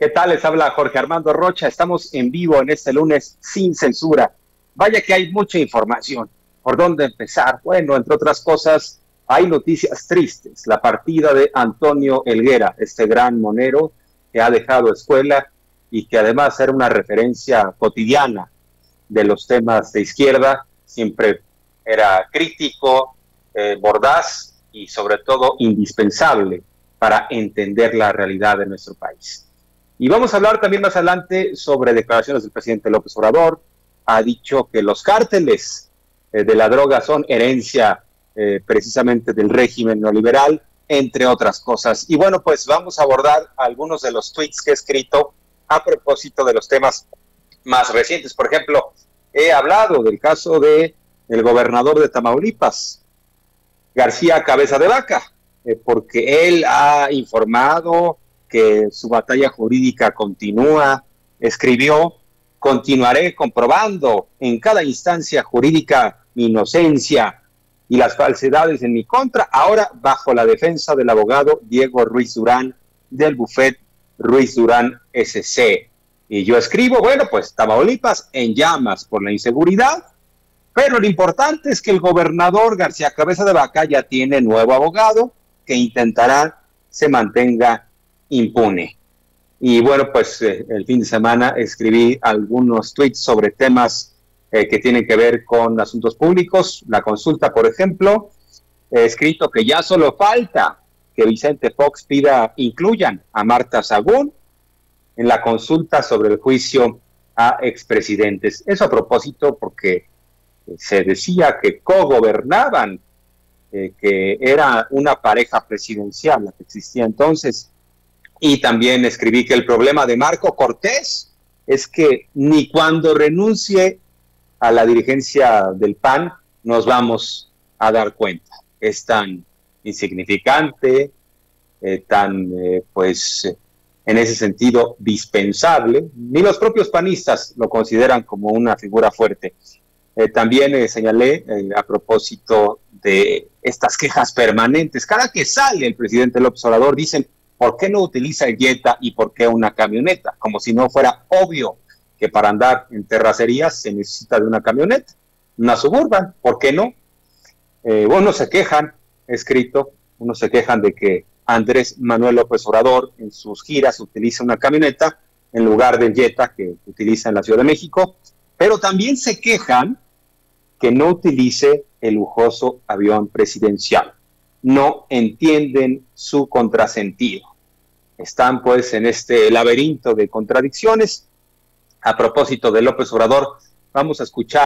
¿Qué tal? Les habla Jorge Armando Rocha. Estamos en vivo en este lunes sin censura. Vaya que hay mucha información. ¿Por dónde empezar? Bueno, entre otras cosas, hay noticias tristes. La partida de Antonio Helguera, este gran monero que ha dejado escuela y que además era una referencia cotidiana de los temas de izquierda. Siempre era crítico, mordaz y sobre todo indispensable para entender la realidad de nuestro país. Y vamos a hablar también más adelante sobre declaraciones del presidente López Obrador. Ha dicho que los cárteles de la droga son herencia precisamente del régimen neoliberal, entre otras cosas. Y bueno, pues vamos a abordar algunos de los tweets que he escrito a propósito de los temas más recientes. Por ejemplo, he hablado del caso del gobernador de Tamaulipas, García Cabeza de Vaca, porque él ha informado que su batalla jurídica continúa. Escribió: continuaré comprobando en cada instancia jurídica mi inocencia y las falsedades en mi contra, ahora bajo la defensa del abogado Diego Ruiz Durán del bufet Ruiz Durán SC. Y yo escribo, bueno, pues Tamaulipas en llamas por la inseguridad, pero lo importante es que el gobernador García Cabeza de Vaca ya tiene nuevo abogado que intentará se mantenga impune. Y bueno, pues el fin de semana escribí algunos tweets sobre temas que tienen que ver con asuntos públicos. La consulta, por ejemplo, he escrito que ya solo falta que Vicente Fox incluyan a Marta Sagún en la consulta sobre el juicio a expresidentes. Eso a propósito porque se decía que cogobernaban, que era una pareja presidencial la que existía entonces. Y también escribí que el problema de Marco Cortés es que ni cuando renuncie a la dirigencia del PAN nos vamos a dar cuenta. Es tan insignificante, pues en ese sentido dispensable. Ni los propios panistas lo consideran como una figura fuerte. También señalé a propósito de estas quejas permanentes. Cada que sale el presidente López Obrador dicen: ¿por qué no utiliza el Jetta y por qué una camioneta? Como si no fuera obvio que para andar en terracerías se necesita de una camioneta, una Suburban, ¿por qué no? Unos se quejan, he escrito, unos se quejan de que Andrés Manuel López Obrador en sus giras utiliza una camioneta en lugar del Jetta que utiliza en la Ciudad de México, pero también se quejan que no utilice el lujoso avión presidencial. No entienden su contrasentido. Están pues en este laberinto de contradicciones. A propósito de López Obrador, vamos a escuchar